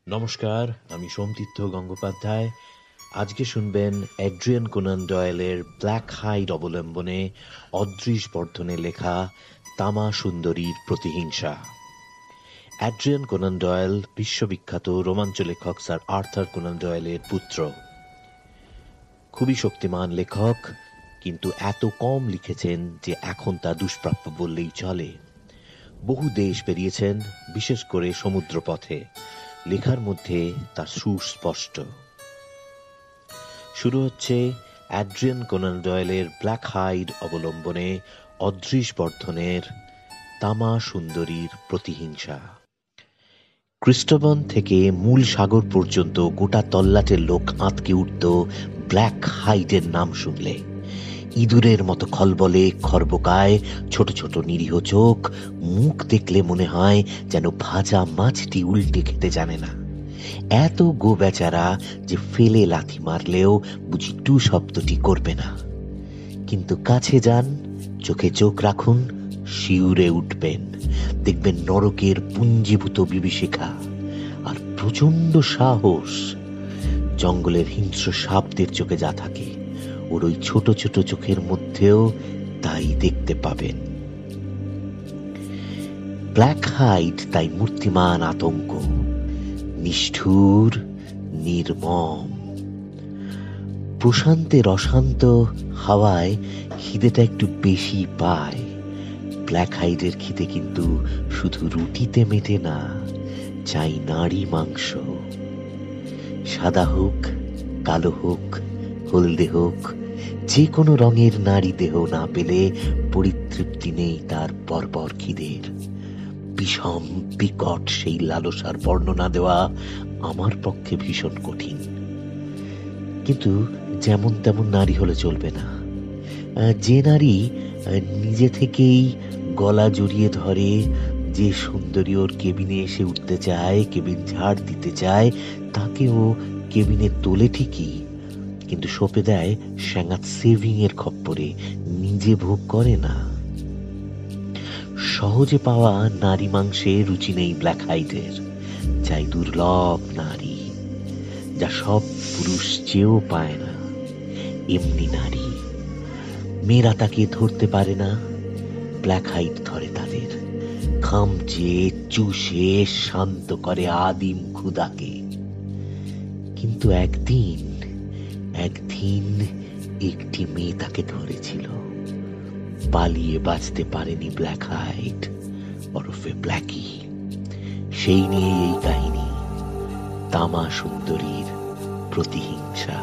নমস্কার, আমি সোমতীর্থ গঙ্গোপাধ্যায়। আজকে শুনবেন এড্রিয়ান কোনান ডয়েলের ব্ল্যাক হাইড অবলম্বনে অদৃশ বর্ধনে লেখা তামা সুন্দরীর প্রতিহিংসা। অ্যাড্রিয়ান কোনান ডয়েল বিশ্ববিখ্যাত রোমাঞ্চ লেখক স্যার আর্থার কোনান ডয়েলের পুত্র। খুবই শক্তিমান লেখক, কিন্তু এত কম লিখেছেন যে এখন তা দুষ্প্রাপ্য বললেই চলে। বহু দেশ পেরিয়েছেন, বিশেষ করে সমুদ্রপথে। লেখার মধ্যে তা সুস্পষ্ট। শুরু হচ্ছে অ্যাড্রিয়ান কোনান ডয়েলের ব্ল্যাক হাইড অবলম্বনে অদৃশ বর্ধনের তামা সুন্দরীর প্রতিহিংসা। ক্রিস্টোবন থেকে মূল সাগর পর্যন্ত গোটা তল্লাটের লোক আঁতকে উঠত ব্ল্যাক হাইডের নাম শুনলে। ইঁদুরের মতো খলবলে, খর্বকায়, ছোট ছোট নিরীহ চোখ, মুখ দেখলে মনে হয় যেন ভাজা মাছটি উল্টে খেতে জানে না। এত গো বেচারা যে ফেলে লাথি মারলেও বুঝি টু শব্দটি করবে না। কিন্তু কাছে যান, চোখে চোখ রাখুন, শিউরে উঠবেন। দেখবেন নরকের পুঞ্জীভূত বিভীষিকা আর প্রচন্ড সাহস। জঙ্গলের হিংস্র সাপদের চোখে যা থাকে, ওর ওই ছোট ছোট চোখের মধ্যেও তাই দেখতে পাবেন। ব্ল্যাক হাইড তাই মূর্তিমান আতঙ্ক, নিষ্ঠুর, নির্মম। প্রশান্তের অশান্ত হাওয়ায় খিদেটা একটু বেশি পায়। ব্ল্যাক হাইডের খিদে কিন্তু শুধু রুটিতে মেটে না, চাই নারী মাংস। সাদা হোক, কালো হোক, হলদে হোক, যে কোনো রঙের নারী দেহ না পেলে পরিতৃপ্তি নেই তার বর্বর খিদের। বিষম বিকট সেই লালসার বর্ণনা দেওয়া আমার পক্ষে ভীষণ কঠিন। কিন্তু যেমন তেমন নারী হলে চলবে না। যে নারী নিজে থেকেই গলা জড়িয়ে ধরে, যে সুন্দরী ওর কেবিনে এসে উঠতে চায়, কেবিন ঝাড় দিতে চায়, তাকে ও কেবিনে তোলে ঠিকই, কিন্তু সঁপে দেয় স্যাঙাত সেভিং এর খপ্পরে, নিজে ভোগ করে না। সহজে পাওয়া নারী মাংসে রুচি নেই ব্ল্যাক হাইডের। চাই দুর্লভ নারী, যা সব পুরুষ চেয়েও পায় না। এমনি নারী। মেয়েরা তাকে ধরতে পারে না, ব্ল্যাক হাইড ধরে তাদের, খামচে চুষে শান্ত করে আদিম ক্ষুধাকে। কিন্তু একদিন একটি মেয়ে তাকে ধরেছিল। পালিয়ে বাঁচতে পারেনি ব্ল্যাক হাইড ওরফে ব্ল্যাকি। সেই নিয়ে এই কাহিনী, তামা সুন্দরীর প্রতিহিংসা।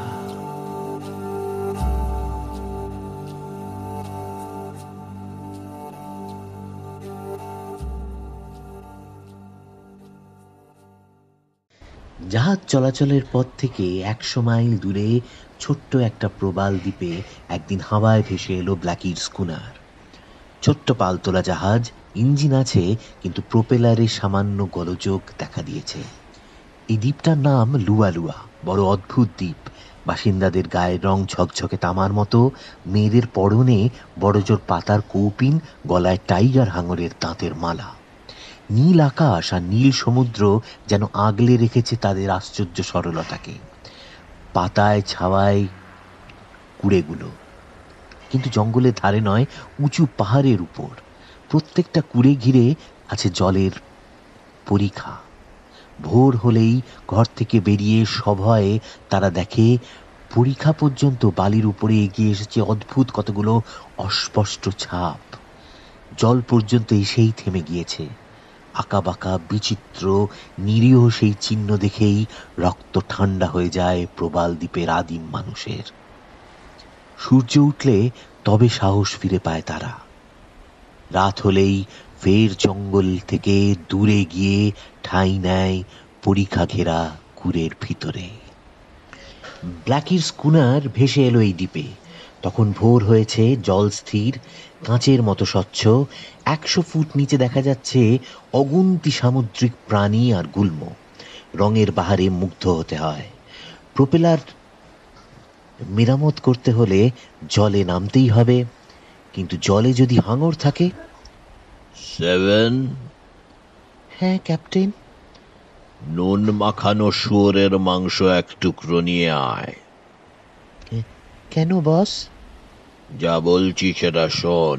জাহাজ চলাচলের পথ থেকে 100 মাইল দূরে ছোট্ট একটা প্রবাল দ্বীপে একদিন হাওয়ায় ভেসে এলো ব্ল্যাকির স্কুনার। ছোট্ট পালতোলা জাহাজ, ইঞ্জিন আছে, কিন্তু প্রোপেলারে সামান্য গোলযোগ দেখা দিয়েছে। এই দ্বীপটার নাম লুয়ালুয়া। বড় অদ্ভুত দ্বীপ। বাসিন্দাদের গায়ের রং ঝকঝকে তামার মতো, মেয়েদের পরনে বড়জোর পাতার কৌপিন, গলায় টাইগার হাঙরের দাঁতের মালা। নীল আকাশ আর নীল সমুদ্র যেন আগলে রেখেছে তাদের আশ্চর্য সরলতাকে। পাতায় ছাওয়ায় কুড়েগুলো, কিন্তু জঙ্গলের ধারে নয়, উঁচু পাহাড়ের উপর। প্রত্যেকটা কুড়ে ঘিরে আছে জলের পরিখা। ভোর হলেই ঘর থেকে বেরিয়ে সভয়ে তারা দেখে পরিখা পর্যন্ত বালির উপরে এগিয়ে এসেছে অদ্ভুত কতগুলো অস্পষ্ট ছাপ। জল পর্যন্ত এসেই থেমে গিয়েছে। আঁকাবাঁকা বিচিত্র নিরীহ সেই চিহ্ন দেখেই রক্ত ঠান্ডা হয়ে যায় প্রবাল দ্বীপের আদিম মানুষের। সূর্য উঠলে তবে সাহস ফিরে পায় তারা। রাত হলেই ফের জঙ্গল থেকে দূরে গিয়ে ঠাঁই নেয় পরিখা ঘেরা কুড়ের ভিতরে। ব্ল্যাকির স্কুনার ভেসে এলো এই দ্বীপে। তখন ভোর হয়েছে, জল স্থির, কাঁচের মতো স্বচ্ছ। 100 ফুট নিচে দেখা যাচ্ছে অগুন্তি সামুদ্রিক প্রাণী আর গুল্ম। রঙের বাহারে মুগ্ধ হতে হয়। প্রোপেলার মেরামত করতে হলে জলে নামতেই হবে, কিন্তু জলে যদি হাঙর থাকে। 7? হ্যাঁ ক্যাপ্টেন। নুন মাখানো শুয়োরের মাংস এক টুকরো নিয়ে আয়। কেন বস? যা বলছি সেটা শোন।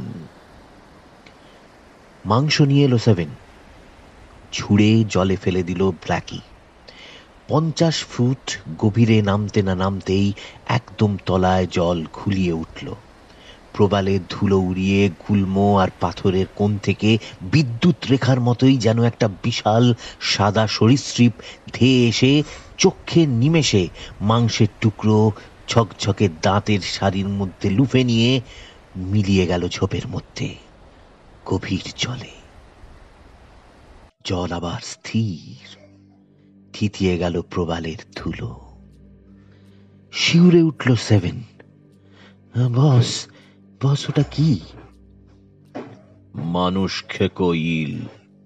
মাংস নিয়ে এলো 7, ছুঁড়ে জলে ফেলে দিল ব্ল্যাকি। 50 ফুট গভীরে নামতে না নামতেই একদম তলায় জল খুলিয়ে উঠল। প্রবালের ধুলো উড়িয়ে গুল্ম আর পাথরের কোণ থেকে বিদ্যুৎ রেখার মতোই যেন একটা বিশাল সাদা সরীসৃপ ধেয়ে এসে চক্ষের নিমেষে মাংসের টুকরো ঝকঝকে দাঁতের সারির মধ্যে লুফে নিয়ে মিলিয়ে গেল ঝোপের মধ্যে গভীর জলে। জল আবার স্থির, থিতিয়ে গেল প্রবালের ধুলো। শিউরে উঠল 7। বস, বস ওটা কি? মানুষ খেকো ইল।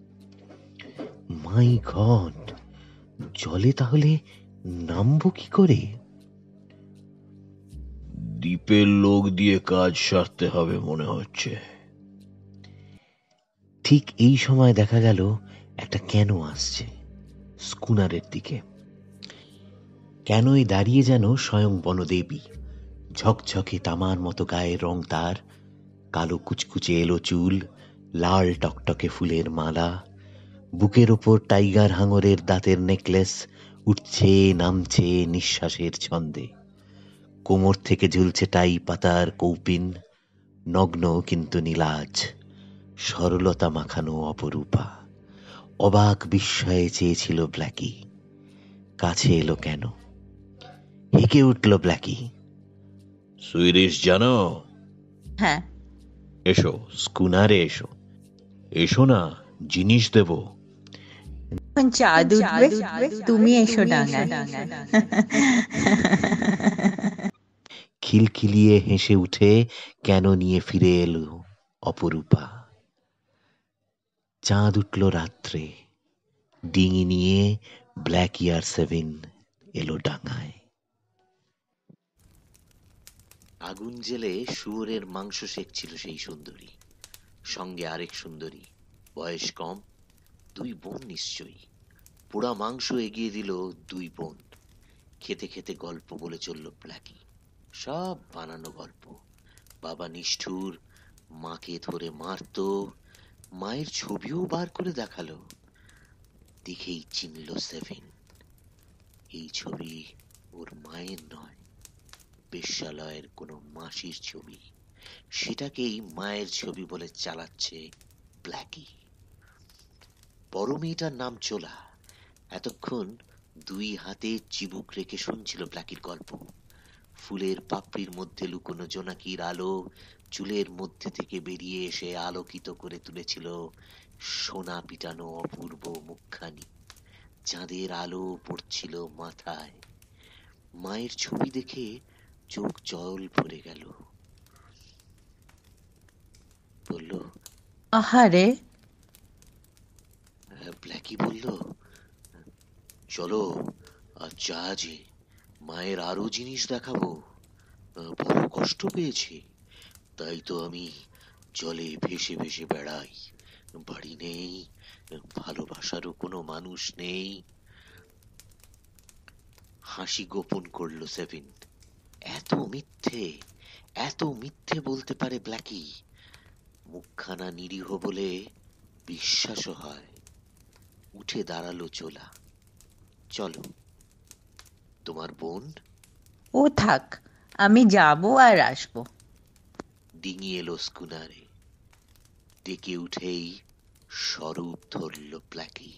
মাই গড, জলে তাহলে নামবো কি করে? দ্বীপের লোক দিয়ে কাজ সারতে হবে মনে হচ্ছে। ঠিক এই সময় দেখা গেল একটা ক্যানো আসছে স্কুনারের দিকে। ক্যানোয় দাঁড়িয়ে যেন স্বয়ং বনদেবী, ঝকঝকে তামার মতো গায়ের রং তার, কালো কুচকুচে এলো চুল, লাল টকটকে ফুলের মালা, বুকের ওপর টাইগার হাঙরের দাঁতের নেকলেস উঠছে নামছে নিঃশ্বাসের ছন্দে। কোমর থেকে ঝুলছে টাই পাতার কৌপিন, নগ্ন কিন্তু নীলাজ, সরলতা মাখানো অপরূপা। অবাক বিস্ময়ে চেয়েছিল ব্ল্যাকি। কাছে এলো কেন, হেঁকে উঠল ব্ল্যাকি। সুইরিশ জানো? হ্যাঁ। এসো, স্কুনারে এসো। এসো না, জিনিস দেব। চাঁদ উঠবে, তুমি এসো ডাঙায়। খিলখিলিয়ে হেসে উঠে কেন নিয়ে ফিরে এলো অপরূপা। চাঁদ উঠল রাত্রে, ডিঙি নিয়ে ব্ল্যাক ইয়ার 7 এলো ডাঙায়। আগুন জেলে শুয়োরের মাংস সেকছিল সেই সুন্দরী, সঙ্গে আরেক সুন্দরী, বয়স কম, 2 বোন নিশ্চয়ই। পোড়া মাংস এগিয়ে দিল 2 বোন। খেতে খেতে গল্প বলে চলল ব্ল্যাকি, সব বানানো গল্প। বাবা নিষ্ঠুর, মাকে ধরে মারত, মায়ের ছবিও বার করে দেখালো। দেখেই চিনল 7, এই ছবি ওর মায়ের নয়, বেশ্যালয়ের কোনো মাসির ছবি। সেটাকেই মায়ের ছবি বলে চালাচ্ছে ব্ল্যাকি। বড় মেয়েটার নাম চোলা। এতক্ষণ 2 হাতে চিবুক রেখে শুনছিল ব্ল্যাকির গল্প। ফুলের পাপড়ির মধ্যে লুকোনো জোনাকির আলো চুলের মধ্যে থেকে বেরিয়ে এসে আলোকিত করে তুলেছিল সোনা পিটানো অপূর্ব মুখখানি। চাঁদের আলো পড়ছিল মাথায়। মায়ের ছবি দেখে চোখ জল ভরে গেল। বলল, আহারে। ব্ল্যাকি বলল, চলো আজ জাহাজে, মায়ের আরো জিনিস দেখাবো। বড় কষ্ট পেয়েছে, তাই তো আমি জলে ভেসে ভেসে বেড়াই। বাড়ি নেই, ভালোবাসারও কোনো মানুষ নেই। হাসি গোপন করল 7। এত মিথ্যে, এত মিথ্যে বলতে পারে ব্ল্যাকি। মুখখানা নিরীহ বলে বিশ্বাসও হয়। উঠে দাঁড়ালো চোলা। চলো। তোমার বোন? ও থাক, আমি যাবো আর আসবো। ডিঙি এলো স্কুনারে। ডেকে উঠেই স্বরূপ ধরল ব্ল্যাকি।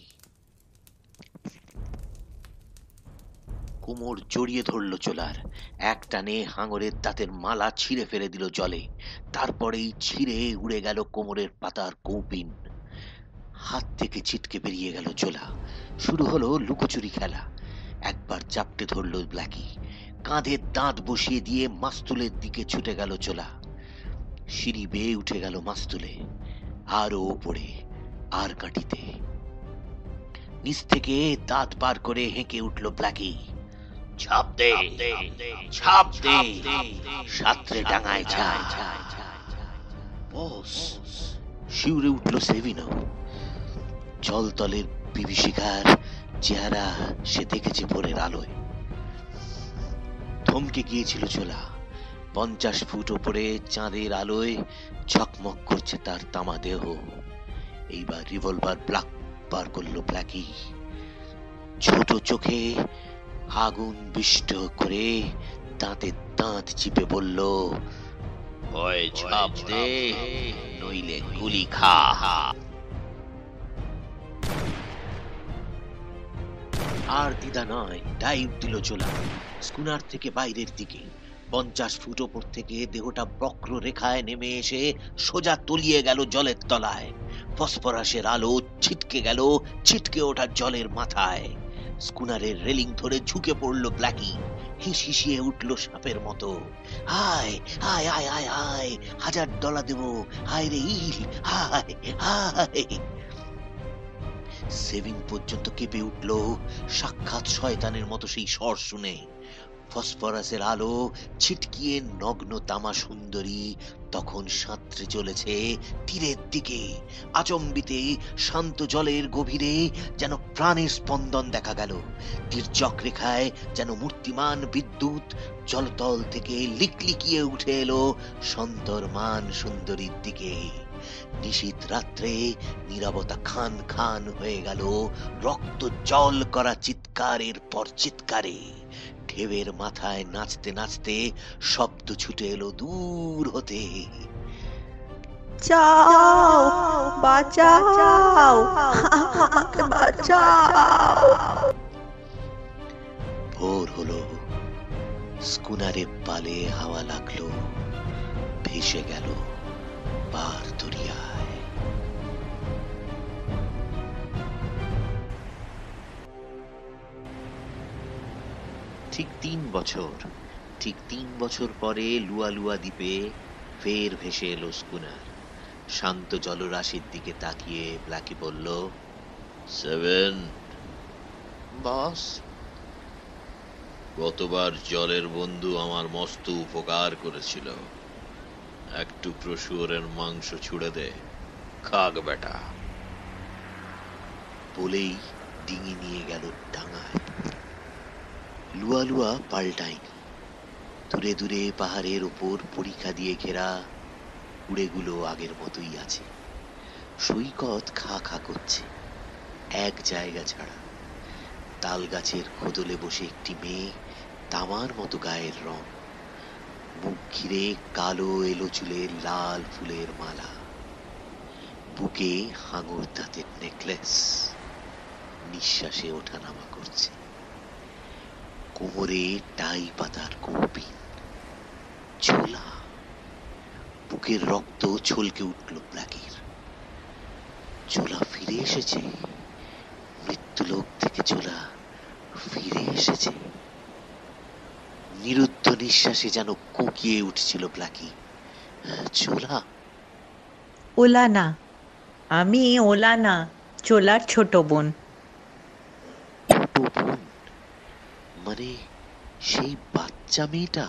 কোমর জড়িয়ে ধরল চোলার। এক টানে হাঙরের দাঁতের মালা ছিঁড়ে ফেলে দিল জলে। তারপরেই ছিঁড়ে উড়ে গেল কোমরের পাতার কৌপিন। হাত থেকে ছিটকে বেরিয়ে গেল চোলা। শুরু হলো লুকোচুরি খেলা। একবার চাপটে ধরল ব্ল্যাকি। কাঁধে দাঁত বসিয়ে দিয়ে মাস্তুলের দিকে ছুটে গেল চোলা। সিঁড়ি বেয়ে উঠে গেল মাস্তুলে, আরো ওপরে, আর কাটিতে। নিচ থেকে দাঁত বার করে হেঁকে উঠল ব্ল্যাকি। ছাপ দে, ছাপ দে, সাঁতরে ডাঙায় যায়। বস, শিউরে উঠল 7। জলতলের বিভীষিকার চেহারা সে দেখেছে ভোরের আলোয়। থমকে গিয়েছিল চোলা। 50 ফুট ওপরে চাঁদের আলোয় ঝকমক করছে তার তামা দেহ। এইবার রিভলভার বার করলো ব্ল্যাকি। ছোট চোখে আগুন বিষ্ট করে দাঁতে দাঁত চিপে বলল, হয় ঝাঁপ দে, নইলে গুলি খা। আর দ্বিধা নয়, ডাইভ দিল চোলা স্কুনার থেকে বাইরের দিকে। 50 ফুট ওপর থেকে দেহটা বক্র রেখায় নেমে এসে সোজা তলিয়ে গেল জলের তলায়। ফসফরাসের আলো ছিটকে ওঠা জলের মাথায়। স্কুনারের রেলিং ধরে ঝুঁকে পড়ল ব্ল্যাকি। হিসহিসিয়ে উঠল সাপের মতো। হায় হায় হায় হায় হায়, $1000 দেব, হায় রে ইল, হায় হায়। সেভিং পর্যন্ত কেঁপে উঠল সাক্ষাৎ শয়তানের মতো সেই স্বর শুনে। ফসফরাসের আলো ছিটকিয়ে নগ্ন তামা সুন্দরী তখন সাঁতরে চলেছে তীরের দিকে। আচম্বিতে শান্ত জলের গভীরে যেন প্রাণের স্পন্দন দেখা গেল। তির্যক রেখায় যেন মূর্তিমান বিদ্যুৎ জলতল থেকে লিকলিকিয়ে উঠে এলো সন্তর্মান সুন্দরীর দিকে। নিশীথ রাত্রে নীরবতা খান খান হয়ে গেল রক্ত জল করা চিৎকারের পর চিৎকারে। ঢেউয়ের মাথায় নাচতে নাচতে শব্দ ছুটে এলো দূর হতে, বাঁচাও, বাঁচাও, আমাকে বাঁচাও। ভোর হলো। স্কুনারে পালে হাওয়া লাগলো, ভেসে গেল পার দরিয়ায়। ঠিক 3 বছর পরে লুয়া দ্বীপে ফের ভেসে এলো স্কুনার। শান্ত জলরাশির দিকে তাকিয়ে ব্ল্যাকি বলল, 7। বস, গতবার জলের বন্ধু আমার মস্ত উপকার করেছিল। এক টুকরো শুয়োরের মাংস ছুড়ে দে, খাগ বেটা। বলেই ডিঙি নিয়ে গেল ডাঙায়। লুয়া পাল্টায়নি। দূরে দূরে পাহাড়ের ওপর পরীক্ষা দিয়ে ঘেরা কুড়েগুলো আগের মতোই আছে। সৈকত খা খা করছে এক জায়গা ছাড়া। তাল গাছের খোদলে বসে একটি মেয়ে, তামার মতো গায়ের রং, মুখ ঘিরে কালো এলো চুলের লাল ফুলের মালা, বুকে হাঙর দাঁতের নেকলেস, নিঃশ্বাসে ওঠানামা করছে। কোমরে টাই পাতার কৌপিন, ছোলা। বুকের রক্ত ছলকে উঠল ব্ল্যাকির। চোলা ফিরে এসেছে, মৃত্যুলোক থেকে চোলা ফিরে এসেছে। নিরুদ্ধ নিঃশ্বাসে যেন কোকিয়ে উঠছিল ব্ল্যাকি। চোলা? ওলা না, আমি ওলা না, চোলার ছোট বোন। ছোট বোন মানে সেই বাচ্চা মেয়েটা?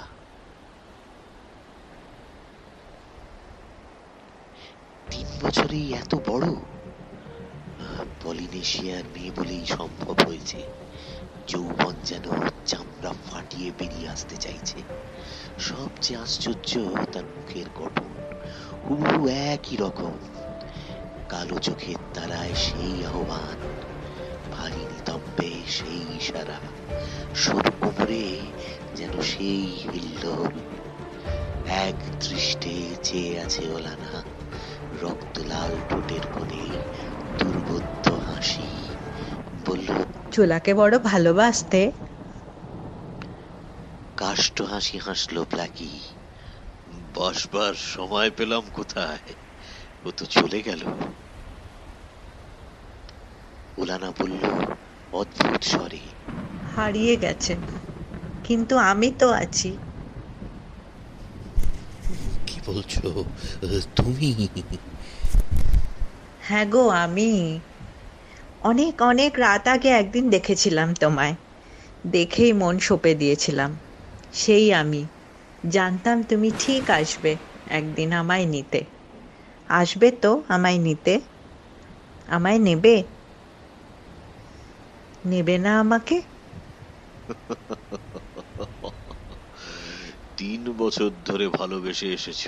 তিন বছরেই এত বড়? পলিনেশিয়ার মেয়ে বলেই সম্ভব হয়েছে। যৌবন যেন চামড়া ফাটিয়ে বেরিয়ে আসতে চাইছে। সবচেয়ে আশ্চর্য তার মুখের গঠন, হুবহু একই রকম। কালো চোখের তারায় সেই আহ্বান, ভারী নিতম্বে সেই ইশারা, সরু কোমরে যেন সেই হিল্লোল। এক দৃষ্টে চেয়ে আছে ওলানা, রক্ত লাল ঠোঁটের কোণে দুর্বোধ্য হাসি। বলল, চোলাকে বড় ভালোবাসতে? কাষ্ঠ হাসি হাসলো ব্ল্যাকি। বসবার সময় পেলাম কোথায়, ও তো চলে গেল। ওলানা বলল অদ্ভুত স্বরে, হারিয়ে গেছে, কিন্তু আমি তো আছি। কি বলছো তুমি? হ্যাঁ গো, আমি অনেক অনেক রাত আগে একদিন দেখেছিলাম তোমায়। দেখেই মন সঁপে দিয়েছিলাম। সেই আমি জানতাম তুমি ঠিক আসবে একদিন আমায় নিতে। আসবে তো আমায় নিতে? আমায় নেবে? নেবে না আমাকে? 3 বছর ধরে ভালোবেসে এসেছ।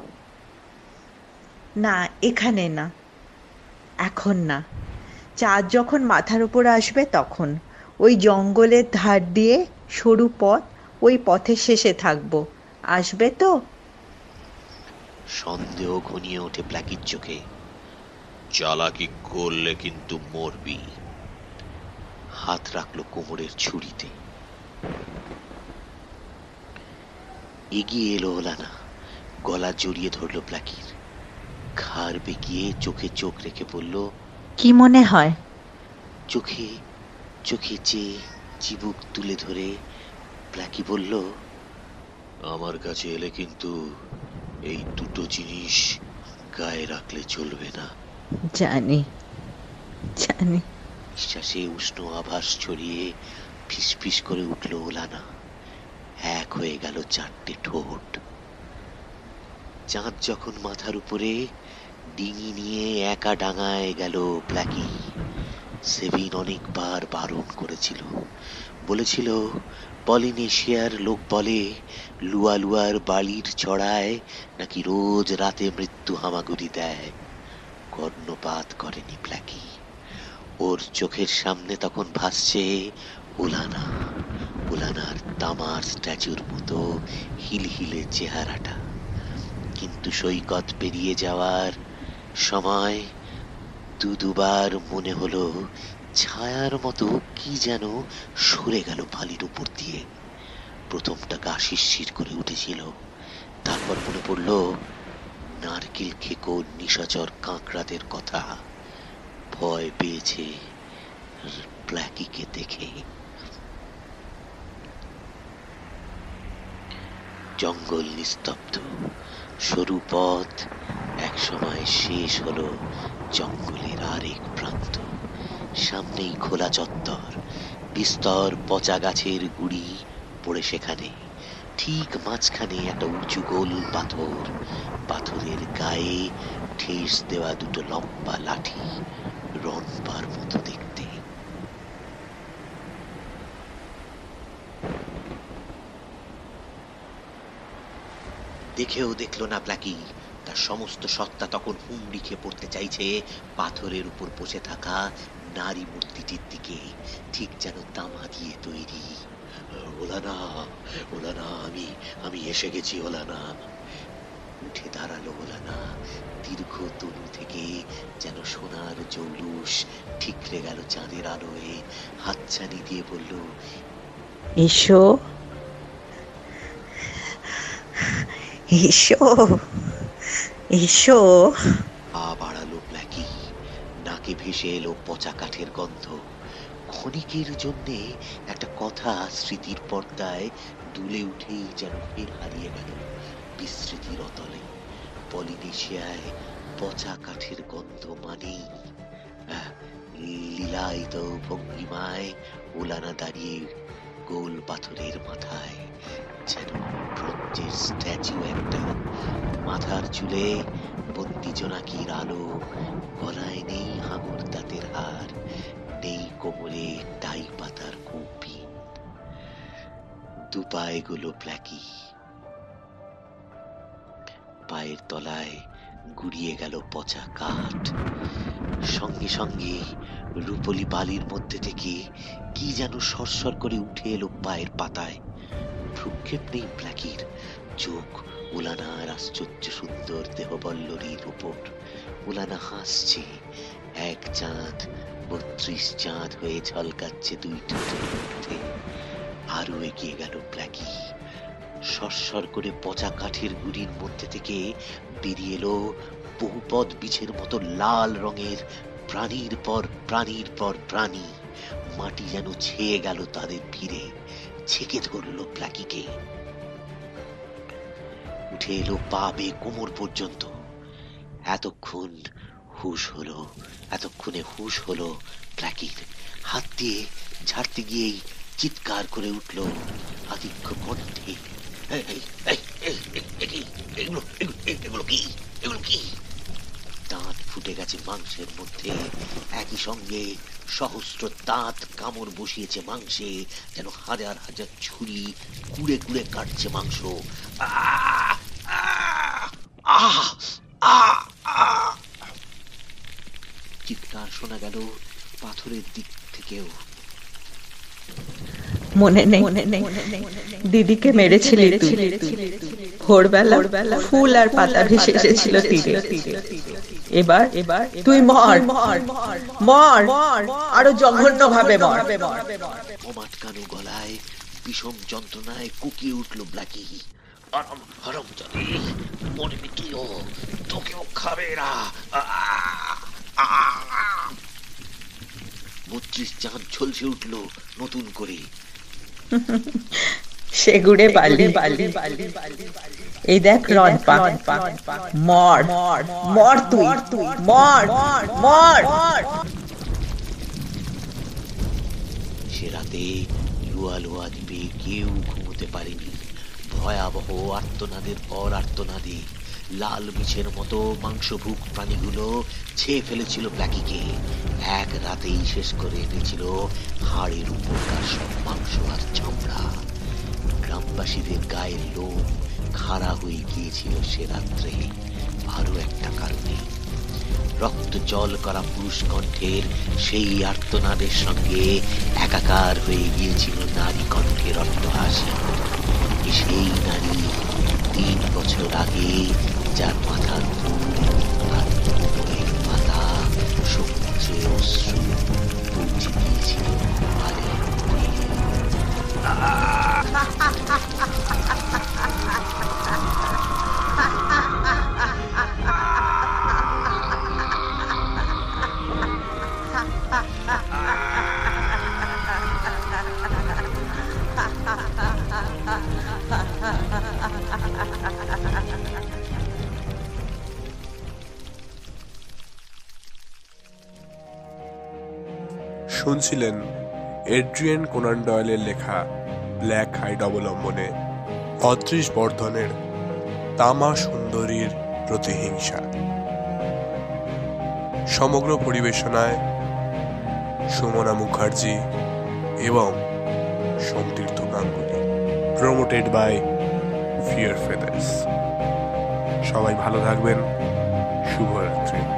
না, এখানে না, এখন না। চাঁদ যখন মাথার উপর আসবে তখন। ওই জঙ্গলের ধার দিয়ে সরু পথ, ওই পথের শেষে থাকবো। আসবে তো? সন্দেহ ঘনিয়ে ওঠে ব্ল্যাকির চোখে। চালাকি করলে কিন্তু মরবি। হাত রাখলো কোমরের ছুরিতে। এগিয়ে এলো ওলানা, গলা জড়িয়ে ধরলো ব্ল্যাকির। ঘাড় বেঁকিয়ে চোখে চোখ রেখে বলল, কি মনে হয়? চোখে চোখে চেয়ে চিবুক তুলে ধরে ব্ল্যাকি বলল, আমার কাছে এলে কিন্তু এই দুটো জিনিস গায়ে রাখলে চলবে না। জানি, জানি। নিঃশ্বাসে উষ্ণ আভাস ছড়িয়ে ফিস ফিস করে উঠল ওলানা। এক হয়ে গেল 4টে ঠোঁট। চাঁদ যখন মাথার উপরে, ডিঙি নিয়ে একা ডাঙায় গেল ব্ল্যাকি। সেভিন অনেকবার বারণ করেছিল, বলেছিল পলিনেশিয়ার লোক বলে লুয়া লুয়ার বালির চড়ায় নাকি রোজ রাতে মৃত্যু হামাগুড়ি দেয়। কর্ণপাত করেনি ব্ল্যাকি। ওর চোখের সামনে তখন ভাসছে ওলানা, ওলানার তামার স্ট্যাচুর মতো হিলহিলে চেহারাটা। কিন্তু সৈকত পেরিয়ে যাওয়ার সময় দুবার মনে হলো ছায়ার মতো কি যেন সরে গেল বালির উপর দিয়ে। প্রথমটা গা শিরশির করে উঠেছিল, তারপর মনে পড়ল নারকেল খেকো নিশাচর কাঁকড়াদের কথা। ভয় পেয়েছে ব্ল্যাকিকে দেখে। জঙ্গল নিস্তব্ধ, সরু পথ একসময় শেষ হলো জঙ্গলের আরেক প্রান্ত। সামনেই খোলা চত্বর, বিস্তর পচা গাছের গুড়ি পড়ে সেখানে। ঠিক মাঝখানে একটা উঁচু গোল পাথর, পাথরের গায়ে ঠেস দেওয়া দুটো লম্বা লাঠি, রনপার মতো দেখতে। দেখেও দেখলো না ব্ল্যাকি। তার সমস্ত সত্তা তখন হুমড়ি খেয়ে পড়তে চাইছে পাথরের উপর বসে থাকা নারী মূর্তিটির দিকে, ঠিক যেন তামা দিয়ে তৈরি। ওলানা, ওলানা, আমি এসে গেছি ওলানা। উঠে দাঁড়ালো ওলানা। দীর্ঘ তনু থেকে যেন সোনার জৌলুস ঠিকরে গেল চাঁদের আলোয়। হাতছানি দিয়ে বলল, এসো, এসো, এসো। পা বাড়ালো ব্ল্যাকি। নাকে ভেসে এলো পচা কাঠের গন্ধ। ক্ষণিকের জন্যে একটা কথা স্মৃতির পর্দায় দুলে উঠেই যেন ফের হারিয়ে গেল বিস্মৃতির অতলে। পলিনেশিয়ায় পচা কাঠের গন্ধ মানেই লীলায়িত ভঙ্গিমায় ওলানা দাঁড়িয়ে গোল পাথরের মাথায়, যেন ব্রোঞ্জের স্ট্যাচু একটা। মাথার চুলে বন্দি জোনাকির আলো, গলায় নেই হাঙর দাঁতের হার, নেই কোমরে টাই পাতার কৌপিন। দুপায়ে গুলো ব্ল্যাকি। পায়ের তলায় গুড়িয়ে গেল পচা কাঠ। সঙ্গে সঙ্গে রূপলি বালির মধ্যে থেকে কি যেন সরসর করে উঠে এলো পায়ের পাতায়। ভ্রুক্ষেপ নেই ব্ল্যাকির। চোখ ওলানার আশ্চর্য সুন্দর দেহবল্লরীর উপর। ওলানা হাসছে। এক চাঁদ 32 চাঁদ হয়ে ঝলকাচ্ছে দুই ঠোঁটের মধ্যে। আরো এগিয়ে গেল ব্ল্যাকি। সরসর করে পচা কাঠের গুড়ির মধ্যে থেকে বেরিয়ে এলো বহুপদ বীজের মতো লাল রঙের প্রাণীর পর প্রাণীর পর প্রাণী। মাটি যেন ছেয়ে গেল তাদের ভিড়ে, ছেকে ধরল ব্ল্যাকিকে। উঠে এলো পা বেয়ে কোমর পর্যন্ত। এতক্ষণে হুশ হলো ব্ল্যাকির। হাত দিয়ে ঝাড়তে গিয়েই চিৎকার করে উঠল আতিক্য কণ্ঠে, এগুলো কি? দাঁত ফুটে ঢুকে গেছে মাংসের মধ্যে। একই সঙ্গে সহস্র দাঁত কামড় বসিয়েছে মাংসে, যেন হাজার হাজার ছুরি কুড়ে কুড়ে কাটছে মাংস। আহ! আহ! আহ! আহ! আহ! চিৎকার শোনা গেল পাথরের দিক থেকেও। মনে নেই দিদিকে মেরেছিলি তুই। ভোরবেলা ফুল আর পাতা ভেসে এসেছিল তীরে। এবার তুই মর, আরো জঘন্য ভাবে মর। অমাটকানো গলায় বিষম যন্ত্রণায় কুকিয়ে উঠল ব্ল্যাকি। হারামজাদী, মরবি তুইও, তোকেও খাবে এরা। ৩২ চাঁদ ঝলসে উঠল নতুন করে। সেগুড়ে বালি, এই দেখ রন পা, মর তুই, মর। সে রাতে লুয়া লুয়া দ্বীপে কেউ ঘুমোতে পারেনি। ভয়াবহ আর্তনাদের পর আর্তনাদে লাল বিছের মতো মাংসভুক প্রাণীগুলো ছেয়ে ফেলেছিল ব্ল্যাকিকে। এক রাতেই শেষ করে এনেছিল হাড়ের উপরকার সব মাংস আর চামড়া। গ্রামবাসীদের গায়ের লোম খাড়া হয়ে গিয়েছিল সে রাত্রে আরো একটা কারণে। রক্ত জল করা পুরুষ কণ্ঠের সেই আর্তনাদের সঙ্গে একাকার হয়ে গিয়েছিল নারী কণ্ঠের অট্টহাসি। সেই নারী ৩ বছর আগে, যার মাথার ফুল আর কোমরের পাতা সমুদ্রে অশ্রু পৌঁছে দিয়েছিল পারের উপরে। শুনছিলেন এড্রিয়ান কোনান ডয়েলের লেখা ব্ল্যাক হাইড অবলম্বনে অদৃশ বর্ধনের তামা সুন্দরীর প্রতিহিংসা। সমগ্র পরিবেশনায় সুমনা মুখার্জি এবং Somtirtha Ganguly. Promoted by fear feathers. সবাই ভালো থাকবেন। শুভরাত্রি।